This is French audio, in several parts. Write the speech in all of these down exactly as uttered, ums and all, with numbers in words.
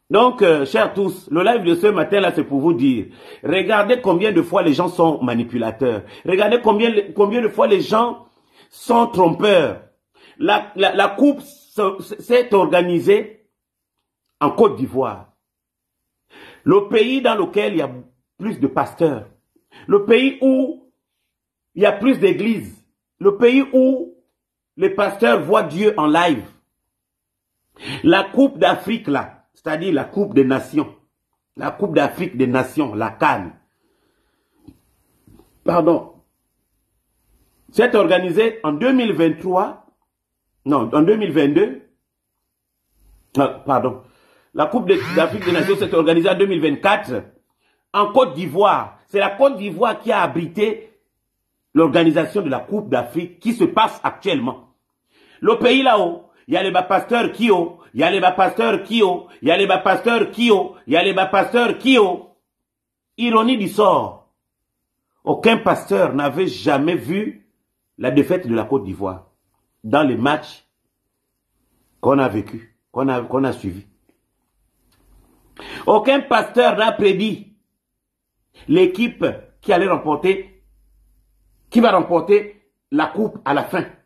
Donc, euh, chers tous, le live de ce matin-là, c'est pour vous dire, regardez combien de fois les gens sont manipulateurs. Regardez combien, combien de fois les gens sont trompeurs. La, la, la coupe s'est organisée en Côte d'Ivoire. Le pays dans lequel il y a plus de pasteurs. Le pays où il y a plus d'églises. Le pays où les pasteurs voient Dieu en live. La coupe d'Afrique là, c'est-à-dire la coupe des nations. La coupe d'Afrique des nations, la CAN. Pardon. C'est organisé en deux mille vingt-trois. Non, en deux mille vingt-deux. Ah, pardon. La coupe d'Afrique des nations s'est organisée en deux mille vingt-quatre. En Côte d'Ivoire. C'est la Côte d'Ivoire qui a abrité l'organisation de la Coupe d'Afrique qui se passe actuellement. Le pays là-haut, il y a les bas-pasteurs qui ont, il y a les bas-pasteurs qui ont, il y a les bas-pasteurs qui ont, il y a les bas-pasteurs qui ont. Ironie du sort. Aucun pasteur n'avait jamais vu la défaite de la Côte d'Ivoire dans les matchs qu'on a vécu, qu'on a, qu'on a suivis. Aucun pasteur n'a prédit l'équipe qui allait remporter, qui va remporter la coupe à la fin.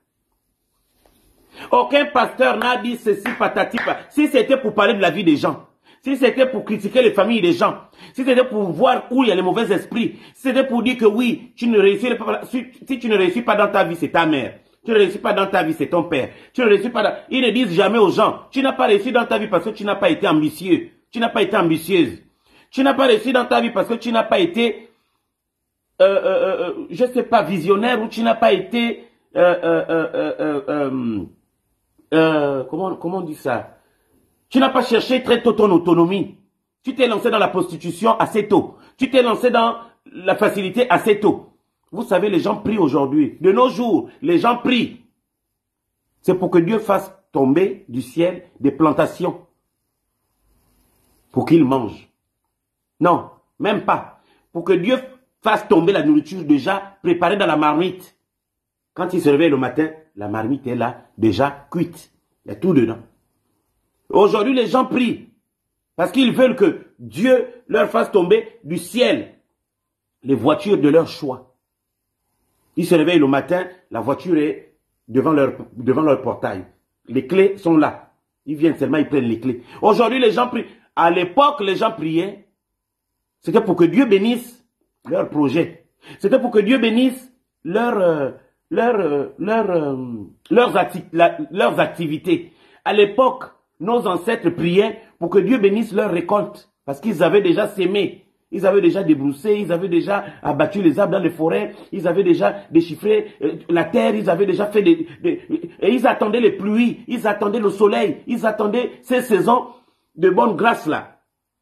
Aucun pasteur n'a dit ceci patati. Si c'était pour parler de la vie des gens, si c'était pour critiquer les familles des gens, si c'était pour voir où il y a les mauvais esprits, si c'était pour dire que oui, tu ne réussis pas, si, si tu ne réussis pas dans ta vie, c'est ta mère. Tu ne réussis pas dans ta vie, c'est ton père. Tu ne réussis pas dans... Ils ne disent jamais aux gens, tu n'as pas réussi dans ta vie parce que tu n'as pas été ambitieux. Tu n'as pas été ambitieuse. Tu n'as pas réussi dans ta vie parce que tu n'as pas été, euh, euh, euh, je ne sais pas, visionnaire, ou tu n'as pas été, euh, euh, euh, euh, euh, euh, comment, comment on dit ça? Tu n'as pas cherché très tôt ton autonomie. Tu t'es lancé dans la prostitution assez tôt. Tu t'es lancé dans la facilité assez tôt. Vous savez, les gens prient aujourd'hui. De nos jours, les gens prient. C'est pour que Dieu fasse tomber du ciel des plantations. Pour qu'ils mangent. Non, même pas. Pour que Dieu fasse tomber la nourriture déjà préparée dans la marmite. Quand il se réveille le matin, la marmite est là, déjà cuite. Il y a tout dedans. Aujourd'hui, les gens prient. Parce qu'ils veulent que Dieu leur fasse tomber du ciel les voitures de leur choix. Ils se réveillent le matin, la voiture est devant leur, devant leur portail. Les clés sont là. Ils viennent seulement, ils prennent les clés. Aujourd'hui, les gens prient. À l'époque, les gens priaient. C'était pour que Dieu bénisse leur projet. C'était pour que Dieu bénisse leur, euh, leur, euh, leur, euh, leurs, acti la, leurs activités. À l'époque, nos ancêtres priaient pour que Dieu bénisse leur récolte. Parce qu'ils avaient déjà sémé. Ils avaient déjà débroussé. Ils avaient déjà abattu les arbres dans les forêts. Ils avaient déjà déchiffré euh, la terre. Ils avaient déjà fait des, des... Et ils attendaient les pluies. Ils attendaient le soleil. Ils attendaient ces saisons de bonne grâce là.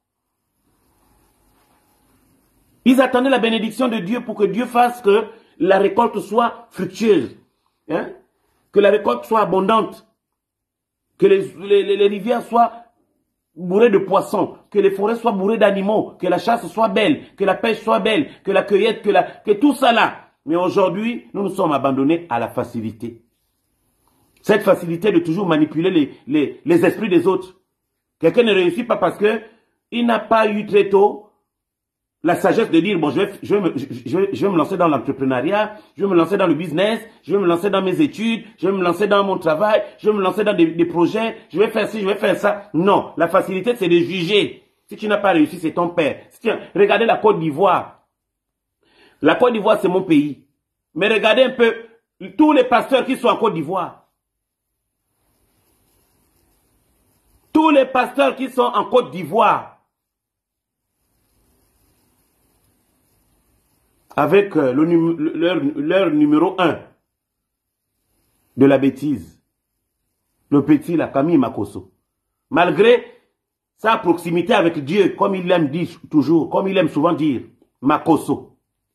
Ils attendaient la bénédiction de Dieu pour que Dieu fasse que la récolte soit fructueuse. Hein? Que la récolte soit abondante. Que les, les, les rivières soient bourrées de poissons. Que les forêts soient bourrées d'animaux. Que la chasse soit belle. Que la pêche soit belle. Que la cueillette, que, la, que tout ça là. Mais aujourd'hui, nous nous sommes abandonnés à la facilité. Cette facilité de toujours manipuler les, les, les esprits des autres. Quelqu'un ne réussit pas parce que il n'a pas eu très tôt la sagesse de dire, bon, je vais, je vais, me, je vais, je vais me lancer dans l'entrepreneuriat, je vais me lancer dans le business, je vais me lancer dans mes études, je vais me lancer dans mon travail, je vais me lancer dans des, des projets, je vais faire ci, je vais faire ça. Non, la facilité, c'est de juger. Si tu n'as pas réussi, c'est ton père. Si tu... Regardez la Côte d'Ivoire. La Côte d'Ivoire, c'est mon pays. Mais regardez un peu tous les pasteurs qui sont en Côte d'Ivoire. Tous les pasteurs qui sont en Côte d'Ivoire, avec le, le, leur, leur numéro un de la bêtise, le petit, la Camille Makosso, malgré sa proximité avec Dieu, comme il aime dire toujours, comme il aime souvent dire, Makosso.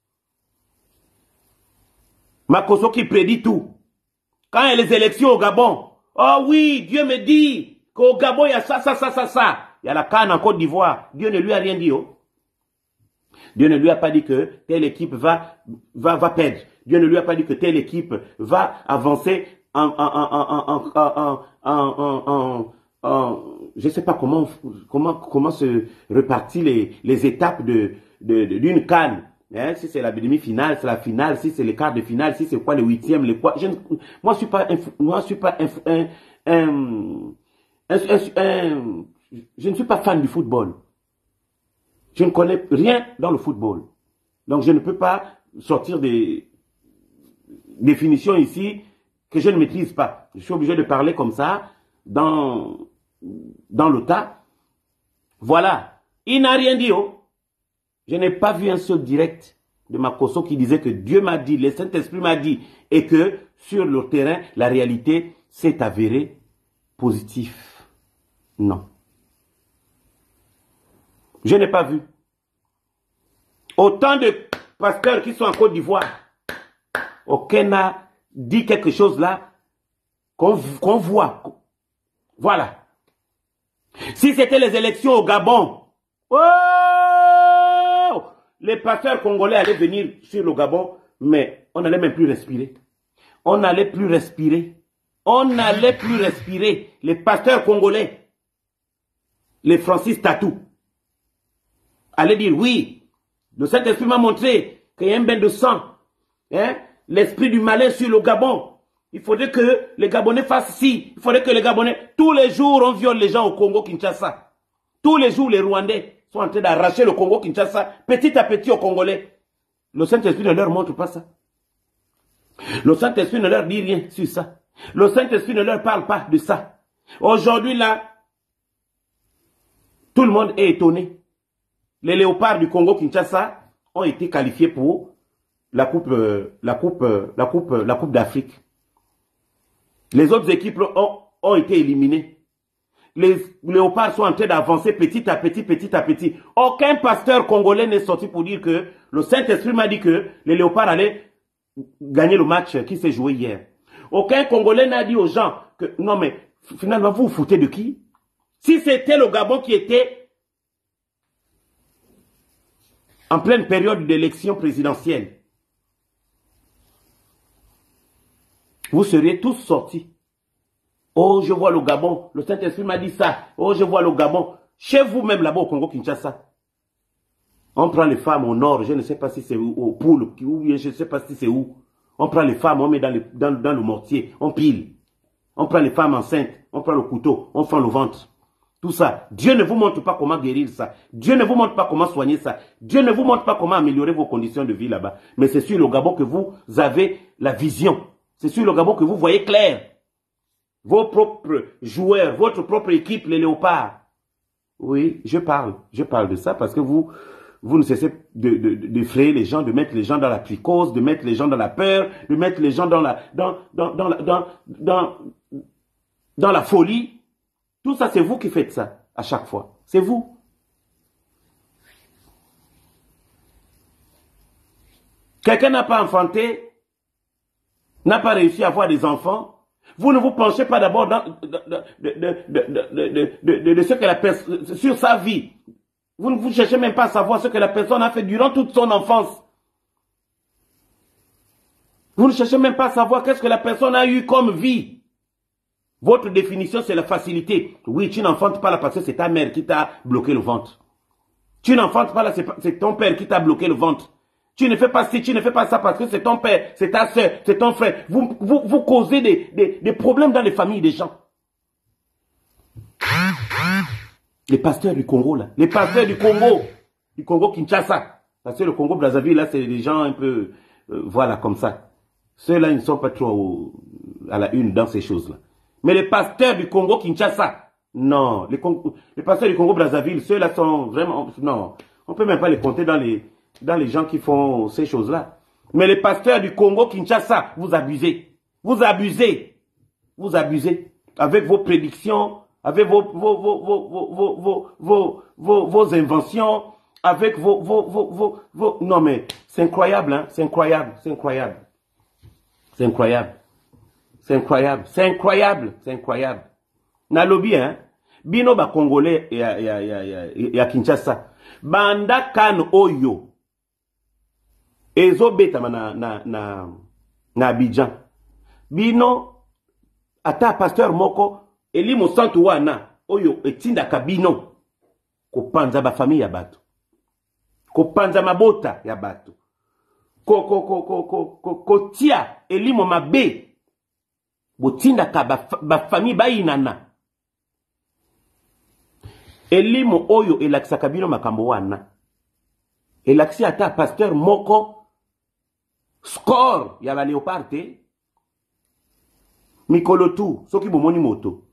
Makosso qui prédit tout. Quand il y a les élections au Gabon, oh oui, Dieu me dit qu'au Gabon, il y a ça, ça, ça, ça, ça. Il y a la canne en Côte d'Ivoire. Dieu ne lui a rien dit. Oh. Dieu ne lui a pas dit que telle équipe va, va, va perdre. Dieu ne lui a pas dit que telle équipe va avancer en, en, en, en, en, en, en, en, en, en je ne sais pas comment, comment, comment se répartit les, les étapes de, de, de, d'une CAN. Hein, si c'est la demi-finale, c'est la finale, si c'est les quarts de finale, si c'est quoi le huitième, les quoi. Je ne, moi, je suis pas, un, moi, je suis pas un, un, un, un, un, je ne suis pas fan du football. Je ne connais rien dans le football. Donc, je ne peux pas sortir des définitions ici que je ne maîtrise pas. Je suis obligé de parler comme ça, dans, dans le tas. Voilà. Il n'a rien dit, oh. Je n'ai pas vu un seul direct de Makosso qui disait que Dieu m'a dit, le Saint-Esprit m'a dit, et que sur le terrain, la réalité s'est avérée positive. Non. Je n'ai pas vu. Autant de pasteurs qui sont en Côte d'Ivoire, aucun n'a dit quelque chose là qu'on qu'on voit. Voilà. Si c'était les élections au Gabon, oh, les pasteurs congolais allaient venir sur le Gabon, mais on n'allait même plus respirer. On n'allait plus respirer. On n'allait plus respirer. Les pasteurs congolais, les Francis Tatou, allaient dire oui, le Saint-Esprit m'a montré qu'il y a un bain de sang. Hein? L'esprit du malin sur le Gabon. Il faudrait que les Gabonais fassent ci. Il faudrait que les Gabonais, tous les jours, on viole les gens au Congo-Kinshasa. Tous les jours, les Rwandais sont en train d'arracher le Congo-Kinshasa petit à petit aux Congolais. Le Saint-Esprit ne leur montre pas ça. Le Saint-Esprit ne leur dit rien sur ça. Le Saint-Esprit ne leur parle pas de ça. Aujourd'hui, là, tout le monde est étonné. Les léopards du Congo-Kinshasa ont été qualifiés pour la coupe, euh, la coupe, euh, la coupe, euh, la coupe d'Afrique. Les autres équipes ont, ont été éliminées. Les léopards sont en train d'avancer petit à petit, petit à petit. Aucun pasteur congolais n'est sorti pour dire que le Saint-Esprit m'a dit que les léopards allaient gagner le match qui s'est joué hier. Aucun Congolais n'a dit aux gens que non mais finalement vous vous foutez de qui? Si c'était le Gabon qui était en pleine période d'élection présidentielle, vous seriez tous sortis. Oh, je vois le Gabon. Le Saint-Esprit m'a dit ça. Oh, je vois le Gabon. Chez vous-même, là-bas, au Congo-Kinshasa, on prend les femmes au nord. Je ne sais pas si c'est au Poule, ou je ne sais pas si c'est où. On prend les femmes, on met dans, les, dans, dans le mortier, on pile. On prend les femmes enceintes, on prend le couteau, on fend le ventre. Tout ça. Dieu ne vous montre pas comment guérir ça. Dieu ne vous montre pas comment soigner ça. Dieu ne vous montre pas comment améliorer vos conditions de vie là-bas. Mais c'est sur le Gabon que vous avez la vision. C'est sur le Gabon que vous voyez clair. Vos propres joueurs, votre propre équipe, les léopards. Oui, je parle. Je parle de ça parce que vous, vous ne cessez d'effrayer de, de, les gens, de mettre les gens dans la psychose, de mettre les gens dans la peur, de mettre les gens dans la, dans, dans, dans, la, dans, dans, dans la folie. Tout ça, c'est vous qui faites ça à chaque fois. C'est vous. Quelqu'un n'a pas enfanté, n'a pas réussi à avoir des enfants. Vous ne vous penchez pas d'abord de, de, de, de, de, de, de ce que la personne, sur sa vie. Vous ne vous cherchez même pas à savoir ce que la personne a fait durant toute son enfance. Vous ne cherchez même pas à savoir qu'est-ce que la personne a eu comme vie. Votre définition, c'est la facilité. Oui, tu n'enfantes pas là parce que c'est ta mère qui t'a bloqué le ventre. Tu n'enfantes pas là, c'est ton père qui t'a bloqué le ventre. Tu ne fais pas ci, tu ne fais pas ça parce que c'est ton père, c'est ta soeur, c'est ton frère. Vous, vous, vous causez des, des, des problèmes dans les familles des gens. Les pasteurs du Congo, là. Les pasteurs du Congo. Du Congo-Kinshasa. Parce que le Congo-Brazzaville, là, c'est des gens un peu... Euh, voilà, comme ça. Ceux-là, ils ne sont pas trop à la une dans ces choses-là. Mais les pasteurs du Congo-Kinshasa, non. Les, les pasteurs du Congo-Brazzaville, ceux-là sont vraiment... Non. On ne peut même pas les compter dans les... dans les gens qui font ces choses-là. Mais les pasteurs du Congo-Kinshasa, vous abusez. Vous abusez. Vous abusez. Avec vos prédictions, avec vos, vos, vos, vos, vos, vos, vos, vos, vos inventions, avec vos, vos, vos, vos, vos... Non mais, c'est incroyable, hein. C'est incroyable, c'est incroyable. C'est incroyable. C'est incroyable, c'est incroyable, c'est incroyable. Nalobi, hein. Bino ba Congolais et à, et à, et à, et à Kinshasa. Banda kan oyo. Ezo beta na na na na Abidjan. Bino ata pasteur moko eli mo santu wana oyo etinda kabino kopanza ba famille ya bato, kopanza mabota ya bato, ko ko ko ko ko ko kotia elimo mabe botinda ka ba, ba famille bayinana. Elimo oyo elakisa kabino makambo wana. Elakisi ata pasteur moko score ya ba Léopard te. Mikolo tu soki bomoni moto.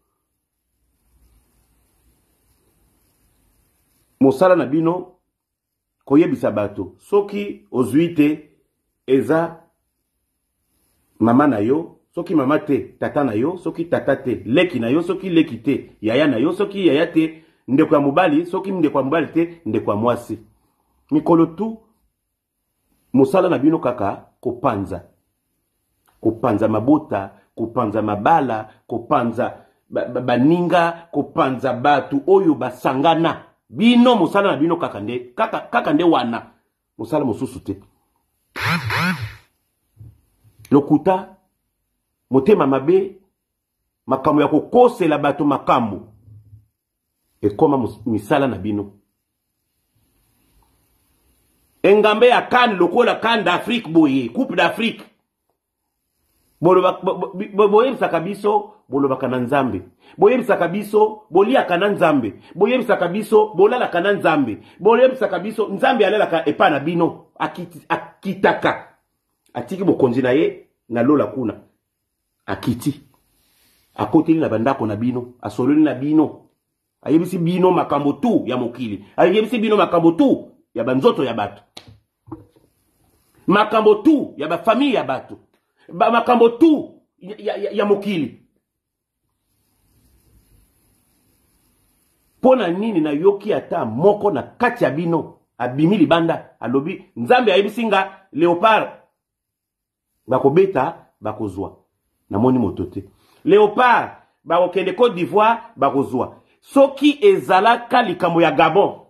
Mosala na bino koyebisa bato soki ozuite eza mama na yo, soki mama te tata na yo, soki tata te leki na yo, soki leki te yaya na yo, soki yaya te ndeko ya mobali, soki ndeko ya mobali te ndeko ya mwasi. Mikolo tu mosala na bino kaka kopanza. Kopanza mabota, kopanza mabala, kopanza baninga, ba, ba kopanza batu oyo basangana. Bino mosala na bino kaka nde, kaka, kaka nde wana. Mosala mosusu te. Lokuta, motema mabe, makambo ya kokose la bato makambo. E koma misala na bino. Engambe ya kan lokola kan d'Afrique boye, coupe d'Afrique. Boyebisaka biso bolobaka na Nzambe, boyebisaka biso boliaka na Nzambe, boyebisaka biso bolalaka na Nzambe, boyebisaka biso Nzambe alelaka epa na bino akiti, akitaka atiki bokonzi na ye na lola kuna akiti akoteli na bandako na bino, asololi na bino, ayebisi bino makambo tu ya mokili, ayebisi bino makambo tu ya banzoto ya bato, makambo tu ya ba famille ya bato, ba makambo tu ya, ya, ya mokili. Pona nini na yoki ata moko na kati ya bino abimi libanda alobi Nzambe ayebisinga Léopard bakobeta bakozwa na moni motote. Léopard bakokende Côte d'Ivoire bakozwa. Soki ezalaka likambo ya Gabon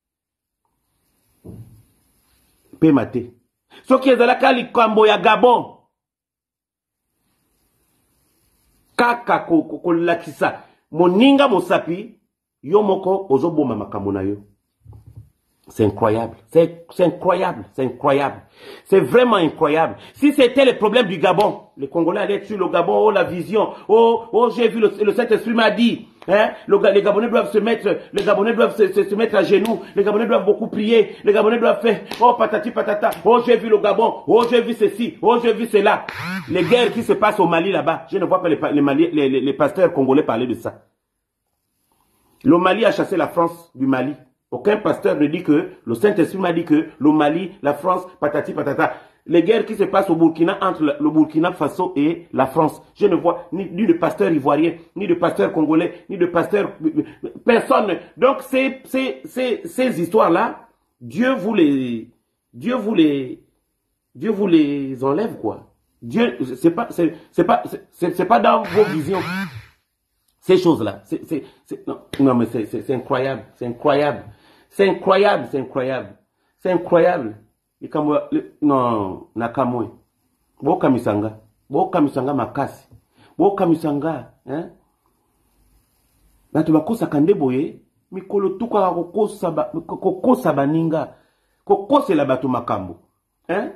pema te. Soki ezalaka likambo ya Gabon kaka kolakisa moninga mosapi yo moko ozoboma makambo na yo. C'est incroyable, c'est incroyable, c'est incroyable. C'est vraiment incroyable. Si c'était le problème du Gabon, les Congolais allaient sur le Gabon, oh la vision, oh, oh j'ai vu, le, le Saint-Esprit m'a dit, hein, le, les Gabonais doivent se mettre, les Gabonais doivent se, se, se mettre à genoux, les Gabonais doivent beaucoup prier, les Gabonais doivent faire, oh patati patata, oh j'ai vu le Gabon, oh j'ai vu ceci, oh j'ai vu cela. Les guerres qui se passent au Mali là-bas, je ne vois pas les, les, Mali, les, les, les pasteurs congolais parler de ça. Le Mali a chassé la France du Mali. Aucun pasteur ne dit que, le Saint-Esprit m'a dit que le Mali, la France, patati patata. Les guerres qui se passent au Burkina entre le, le Burkina Faso et la France. Je ne vois ni, ni de pasteur ivoirien, ni de pasteur congolais, ni de pasteur... Personne. Donc ces, ces, ces, ces histoires-là, Dieu vous les... Dieu vous les... Dieu vous les enlève, quoi. Dieu, c'est pas, c'est, c'est pas, c'est, c'est pas dans vos visions. Ces choses-là. C'est, c'est, c'est, non, non, mais c'est, c'est, c'est incroyable. C'est incroyable. C'est incroyable, c'est incroyable. C'est incroyable. Non, nakamwe. Boka misanga. Boka misanga makasi. Boka misanga. Hein? Batu bakosa kande boye. Mikolo tuka kokosa ba, kokosa baninga. Kokose la batu makambo. Hein?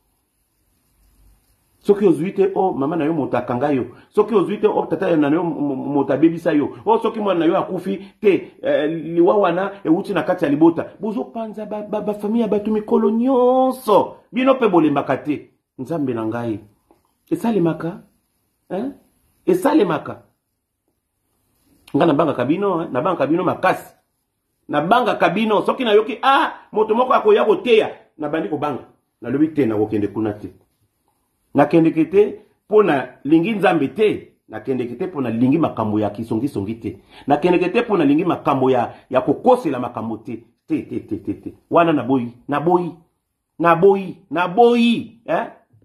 Soki ozuite o mama na yo motakanga yo. Soki ozuite o tata na yo motabebisa yo. O soki mwana na yo akufi te eh, liwa wana e uti na kati ya libota. Bozo panza ba, ba, ba famille batu mikolo nyonso. Bino pe bolembaka te. Nzambe na ngai. Esalemaka? Hein? Esalemaka. Nga na banga kabino, na banga kabino makasi. Na banga kabino soki na yoki ah moto moko akoya koteya na bandi ko banga. Na lobi te na kokende kuna te. Na kendekete pona lingi Nzambe te, na kendekete pona lingi makambo ya kisongi songi te, na kendekete pona lingi makambo ya ya kokose la makambo te, te te te te te. Wana na boyi, na boyi, na boyi, na boyi, eh?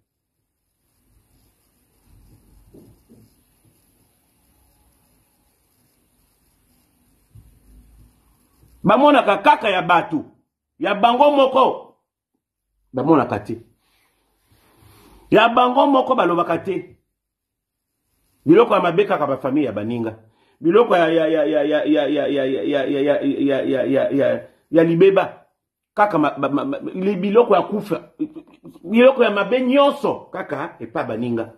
Bamona kaka ya batu, ya bango moko, bamona kati. Ya bango moko balobaka te. Biloko ya mabe kaka ba famille ya baninga. biloko ya ya ya ya ya ya ya ya ya ya ya ya ya ya ya ya libeba kaka biloko ya kufa biloko ya mabe nyonso kaka epa baninga.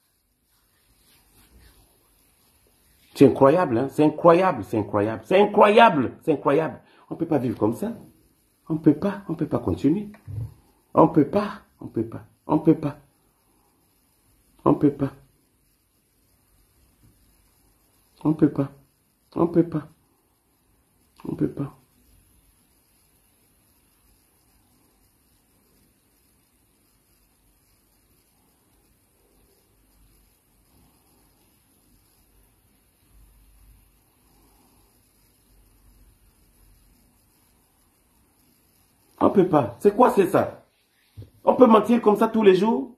C'est incroyable, hein? C'est incroyable, c'est incroyable, c'est incroyable, c'est incroyable. On ne peut pas vivre comme ça. On ne peut pas, on ne peut pas continuer. On ne peut pas, on ne peut pas, on ne peut pas. On ne peut pas. On ne peut pas. On ne peut pas. On ne peut pas. On ne peut pas. C'est quoi c'est ça? On peut mentir comme ça tous les jours?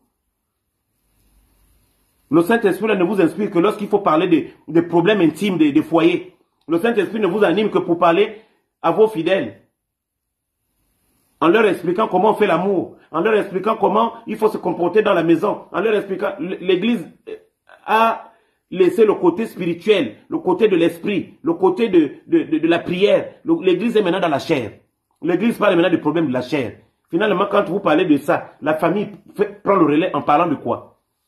Le Saint-Esprit ne vous inspire que lorsqu'il faut parler des, des problèmes intimes des, des foyers. Le Saint-Esprit ne vous anime que pour parler à vos fidèles. En leur expliquant comment on fait l'amour. En leur expliquant comment il faut se comporter dans la maison. En leur expliquant... L'Église a laissé le côté spirituel, le côté de l'esprit, le côté de, de, de, de la prière. L'Église est maintenant dans la chair. L'Église parle maintenant des problèmes de la chair. Finalement, quand vous parlez de ça, la famille fait, prend le relais en parlant de quoi?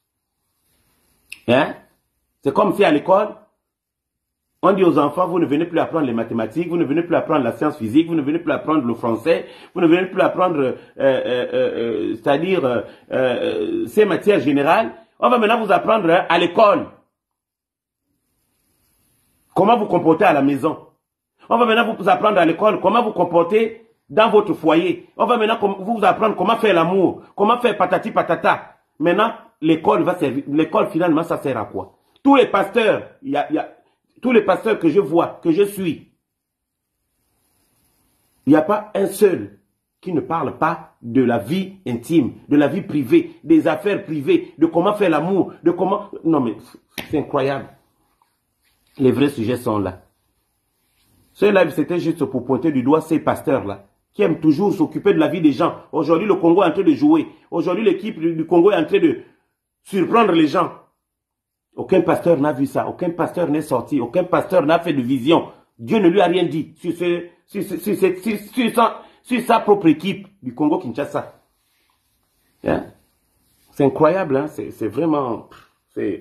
Hein? C'est comme si à l'école, on dit aux enfants, vous ne venez plus apprendre les mathématiques, vous ne venez plus apprendre la science physique, vous ne venez plus apprendre le français, vous ne venez plus apprendre, euh, euh, euh, c'est-à-dire euh, euh, ces matières générales. On va maintenant vous apprendre hein, à l'école comment vous comporter à la maison. On va maintenant vous apprendre à l'école comment vous comporter dans votre foyer. On va maintenant vous apprendre comment faire l'amour, comment faire patati patata. Maintenant, l'école va servir. L'école, finalement, ça sert à quoi? Tous les pasteurs, il y a, y a, tous les pasteurs que je vois, que je suis, il n'y a pas un seul qui ne parle pas de la vie intime, de la vie privée, des affaires privées, de comment faire l'amour, de comment... Non, mais c'est incroyable. Les vrais sujets sont là. Ce live, c'était juste pour pointer du doigt ces pasteurs-là, qui aiment toujours s'occuper de la vie des gens. Aujourd'hui, le Congo est en train de jouer. Aujourd'hui, l'équipe du Congo est en train de surprendre les gens. Aucun pasteur n'a vu ça. Aucun pasteur n'est sorti. Aucun pasteur n'a fait de vision. Dieu ne lui a rien dit sur, ce, sur, sur, sur, sur, sur, sur, sa, sur sa propre équipe du Congo-Kinshasa. Hein? C'est incroyable. Hein? C'est vraiment... C'est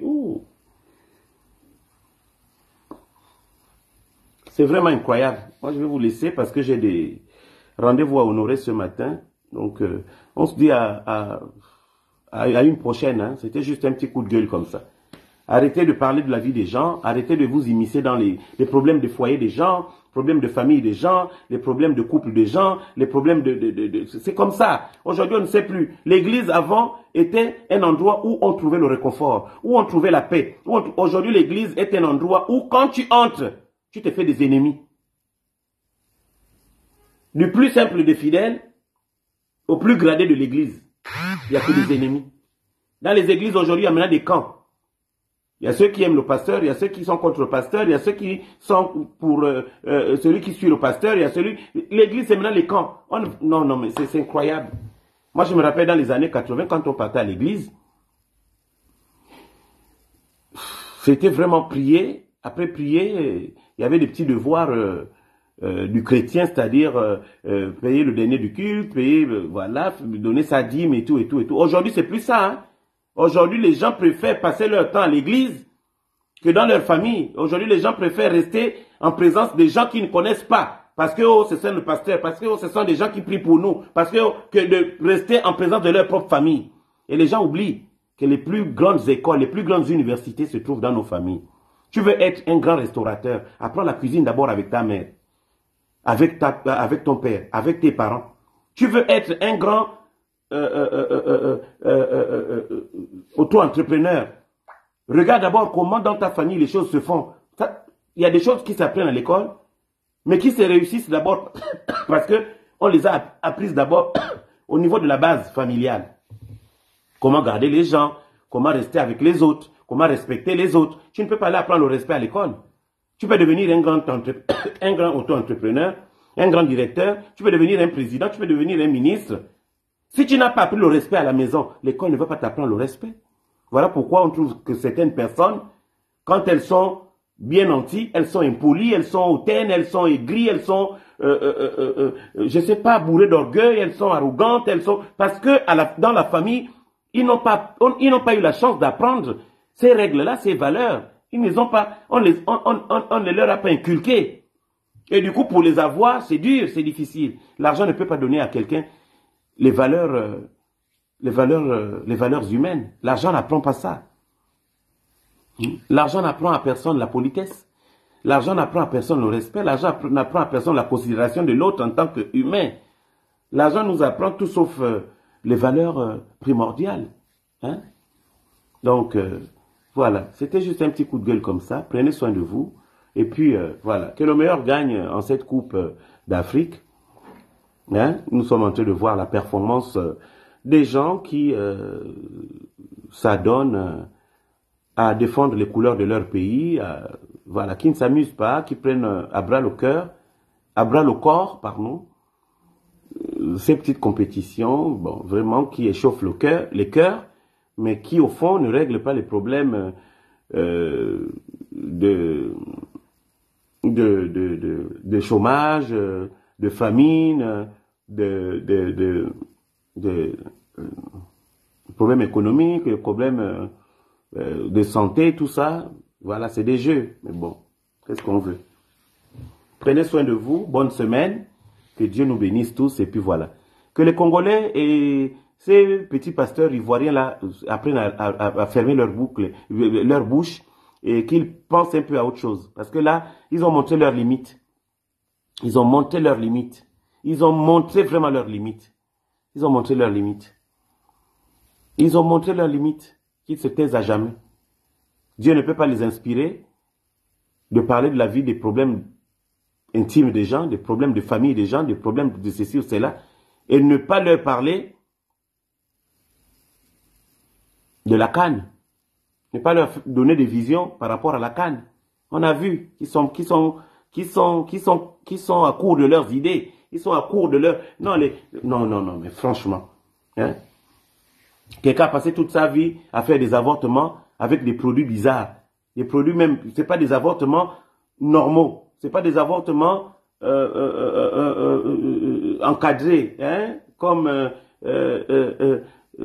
vraiment incroyable. Moi, je vais vous laisser parce que j'ai des rendez-vous à honorer ce matin. Donc, euh, on se dit à, à, à une prochaine. Hein. C'était juste un petit coup de gueule comme ça. Arrêtez de parler de la vie des gens. Arrêtez de vous immiscer dans les, les problèmes de foyer des gens, problèmes de famille des gens, les problèmes de couple des gens, les problèmes de... de, de, de c'est comme ça. Aujourd'hui, on ne sait plus. L'église, avant, était un endroit où on trouvait le réconfort, où on trouvait la paix. Aujourd'hui, l'église est un endroit où, quand tu entres, tu te fais des ennemis. Du plus simple des fidèles au plus gradé de l'église, il n'y a que des ennemis. Dans les églises aujourd'hui, il y a maintenant des camps. Il y a ceux qui aiment le pasteur, il y a ceux qui sont contre le pasteur, il y a ceux qui sont pour euh, euh, celui qui suit le pasteur, il y a celui... L'église, c'est maintenant les camps. On... Non, non, mais c'est incroyable. Moi, je me rappelle dans les années quatre-vingt, quand on partait à l'église, c'était vraiment prier. Après prier, il y avait des petits devoirs euh, euh, du chrétien, c'est-à-dire euh, euh, payer le dernier du culte, payer, euh, voilà, donner sa dîme et tout, et tout, et tout. Aujourd'hui, c'est plus ça. Hein? Aujourd'hui, les gens préfèrent passer leur temps à l'église que dans leur famille. Aujourd'hui, les gens préfèrent rester en présence des gens qui ne connaissent pas. Parce que oh, c'est le pasteur, parce que oh, ce sont des gens qui prient pour nous, parce que, oh, que de rester en présence de leur propre famille. Et les gens oublient que les plus grandes écoles, les plus grandes universités se trouvent dans nos familles. Tu veux être un grand restaurateur, apprends la cuisine d'abord avec ta mère, avec, ta, avec ton père, avec tes parents. Tu veux être un grand euh, euh, euh, euh, euh, euh, euh, auto-entrepreneur. Regarde d'abord comment dans ta famille les choses se font. Il y a des choses qui s'apprennent à l'école, mais qui se réussissent d'abord parce qu'on les a apprises d'abord au niveau de la base familiale. Comment garder les gens, comment rester avec les autres, comment respecter les autres. Tu ne peux pas aller apprendre le respect à l'école. Tu peux devenir un grand, un grand auto-entrepreneur, un grand directeur, tu peux devenir un président, tu peux devenir un ministre. Si tu n'as pas appris le respect à la maison, l'école ne va pas t'apprendre le respect. Voilà pourquoi on trouve que certaines personnes, quand elles sont bien nantis, elles sont impolies, elles sont hautaines, elles sont aigries, elles sont, euh, euh, euh, euh, je sais pas, bourrées d'orgueil, elles sont arrogantes, elles sont, parce que à la, dans la famille, ils n'ont pas, on, ils n'ont pas eu la chance d'apprendre ces règles-là, ces valeurs. Ils ne les ont pas, on les, on, on, on, on ne leur a pas inculquées. Et du coup, pour les avoir, c'est dur, c'est difficile. L'argent ne peut pas donner à quelqu'un les valeurs, euh, les valeurs, euh, les valeurs humaines. L'argent n'apprend pas ça. L'argent n'apprend à personne la politesse. L'argent n'apprend à personne le respect. L'argent n'apprend à personne la considération de l'autre en tant qu'humain. L'argent nous apprend tout sauf euh, les valeurs euh, primordiales. Hein? Donc, euh, voilà. C'était juste un petit coup de gueule comme ça. Prenez soin de vous. Et puis, euh, voilà. Que le meilleur gagne en cette Coupe euh, d'Afrique. Hein? Nous sommes en train de voir la performance euh, des gens qui euh, s'adonnent euh, à défendre les couleurs de leur pays, à, voilà, qui ne s'amusent pas, qui prennent euh, à bras le cœur, à bras le corps, pardon, euh, ces petites compétitions, bon, vraiment qui échauffent le cœur, les cœurs, mais qui au fond ne règlent pas les problèmes euh, de, de, de, de, de chômage, de famine, de, de, de, de, de problèmes économiques, de problèmes euh, Euh, de santé, tout ça, voilà, c'est des jeux. Mais bon, qu'est-ce qu'on veut? Prenez soin de vous, bonne semaine, que Dieu nous bénisse tous, et puis voilà. Que les Congolais et ces petits pasteurs ivoiriens-là apprennent à, à, à fermer leur boucle, leur bouche, et qu'ils pensent un peu à autre chose. Parce que là, ils ont montré leurs limites. Ils ont montré leurs limites. Ils ont montré vraiment leurs limites. Ils ont montré leurs limites. Ils ont montré leurs limites. Qu'ils se taisent à jamais. Dieu ne peut pas les inspirer de parler de la vie, des problèmes intimes des gens, des problèmes de famille des gens, des problèmes de ceci ou cela, et ne pas leur parler de la canne. Ne pas leur donner des visions par rapport à la canne. On a vu qu'ils sont, qu'ils sont, qu'ils sont, qu'ils sont, qu'ils sont à court de leurs idées. Ils sont à court de leurs... Non, les... non, non, non, mais franchement, hein? Quelqu'un a passé toute sa vie à faire des avortements avec des produits bizarres. Des produits même, c'est pas des avortements normaux. C'est pas des avortements euh, euh, euh, euh, euh, encadrés, hein, comme euh, euh, euh,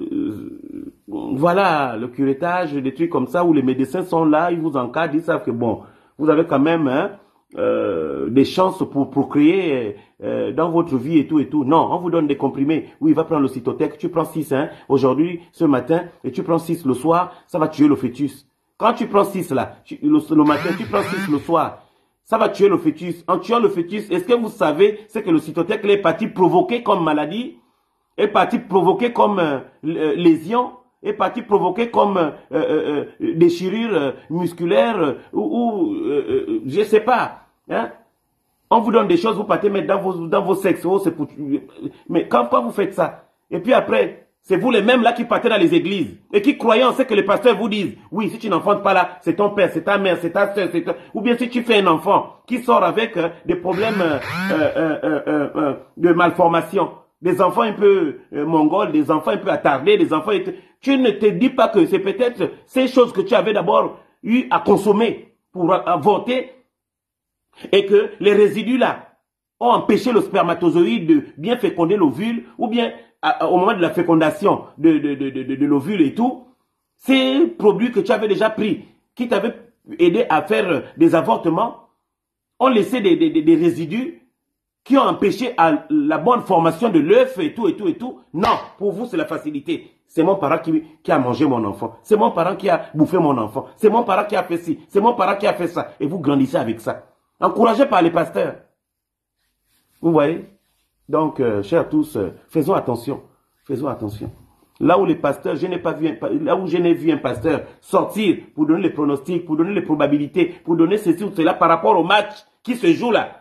euh, voilà, le curettage, des trucs comme ça où les médecins sont là, ils vous encadrent, ils savent que bon, vous avez quand même hein, euh, des chances pour procréer euh, dans votre vie et tout et tout. Non, on vous donne des comprimés. Oui, va prendre le cytotec, tu prends six hein, aujourd'hui, ce matin, et tu prends six le soir, ça va tuer le fœtus. Quand tu prends six là, tu, le, le matin, tu prends six le soir, ça va tuer le fœtus. En tuant le fœtus, est-ce que vous savez ce que le cytotec est parti provoquer comme maladie, est parti provoquer comme euh, lésion, est parti provoquer comme euh, euh, euh, déchirure euh, musculaire euh, ou, ou euh, euh, je sais pas. Hein? On vous donne des choses, vous partez mettre dans vos, dans vos sexes. Oh, c'est pour... Mais quand, quand vous faites ça, et puis après, c'est vous les mêmes là qui partez dans les églises et qui croyez en ce que les pasteurs vous disent. Oui, si tu n'enfantes pas là, c'est ton père, c'est ta mère, c'est ta soeur, c'est ta... Ou bien si tu fais un enfant qui sort avec euh, des problèmes euh, euh, euh, euh, euh, de malformation, des enfants un peu euh, mongols, des enfants un peu attardés, des enfants... Tu ne te dis pas que c'est peut-être ces choses que tu avais d'abord eu à consommer pour avorter et que les résidus là ont empêché le spermatozoïde de bien féconder l'ovule ou bien à, au moment de la fécondation de, de, de, de, de, de l'ovule et tout, ces produits que tu avais déjà pris, qui t'avaient aidé à faire des avortements, ont laissé des, des, des résidus qui ont empêché à la bonne formation de l'œuf et tout et tout et tout. Non, pour vous c'est la facilité. C'est mon parent qui, qui a mangé mon enfant. C'est mon parent qui a bouffé mon enfant. C'est mon parent qui a fait ci. C'est mon parent qui a fait ça. Et vous grandissez avec ça. Encouragé par les pasteurs. Vous voyez? Donc, euh, chers tous, euh, faisons attention. Faisons attention. Là où les pasteurs, je n'ai pas vu, un, là où je n'ai vu un pasteur sortir pour donner les pronostics, pour donner les probabilités, pour donner ceci ou cela par rapport au match qui se joue là.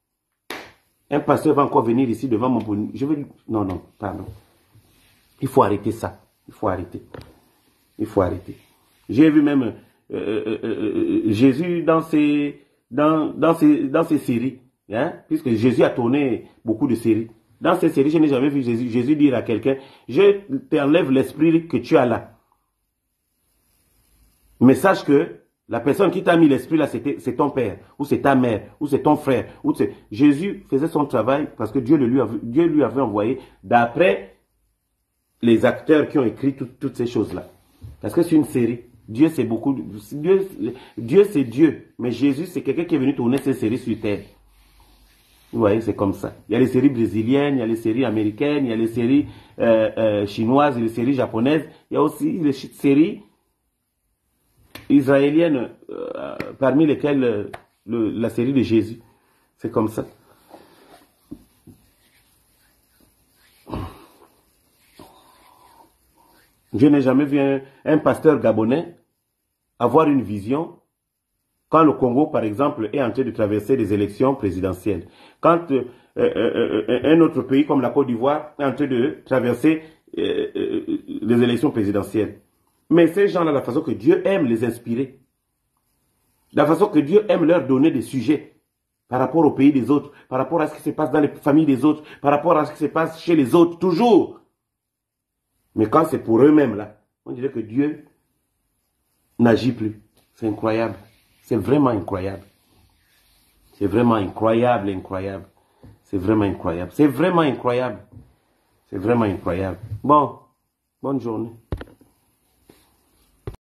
Un pasteur va encore venir ici devant mon... Je vais... Non, non, pardon. Il faut arrêter ça. Il faut arrêter. Il faut arrêter. J'ai vu même euh, euh, euh, Jésus dans ses, dans, dans ses, dans ses séries. Hein, puisque Jésus a tourné beaucoup de séries. Dans ces séries, je n'ai jamais vu Jésus, Jésus dire à quelqu'un, je t'enlève l'esprit que tu as là. Mais sache que La personne qui t'a mis l'esprit là, c'est ton père, ou c'est ta mère, ou c'est ton frère. Ou Jésus faisait son travail parce que Dieu, le lui, avait, Dieu lui avait envoyé d'après les acteurs qui ont écrit tout, toutes ces choses-là. Parce que c'est une série. Dieu, c'est beaucoup. Dieu, Dieu c'est Dieu. Mais Jésus, c'est quelqu'un qui est venu tourner ses séries sur terre. Vous voyez, c'est comme ça. Il y a les séries brésiliennes, il y a les séries américaines, il y a les séries euh, euh, chinoises, les séries japonaises. Il y a aussi les séries israéliennes, euh, parmi lesquelles euh, le, la série de Jésus. C'est comme ça. Je n'ai jamais vu un, un pasteur gabonais avoir une vision quand le Congo, par exemple, est en train de traverser des élections présidentielles. Quand euh, euh, euh, un autre pays comme la Côte d'Ivoire est en train de traverser euh, euh, les élections présidentielles. Mais ces gens-là, la façon que Dieu aime les inspirer, la façon que Dieu aime leur donner des sujets par rapport au pays des autres, par rapport à ce qui se passe dans les familles des autres, par rapport à ce qui se passe chez les autres, toujours. Mais quand c'est pour eux-mêmes, là, on dirait que Dieu n'agit plus. C'est incroyable. C'est vraiment incroyable. C'est vraiment incroyable, incroyable. C'est vraiment incroyable. C'est vraiment incroyable. C'est vraiment incroyable. Bon, bonne journée.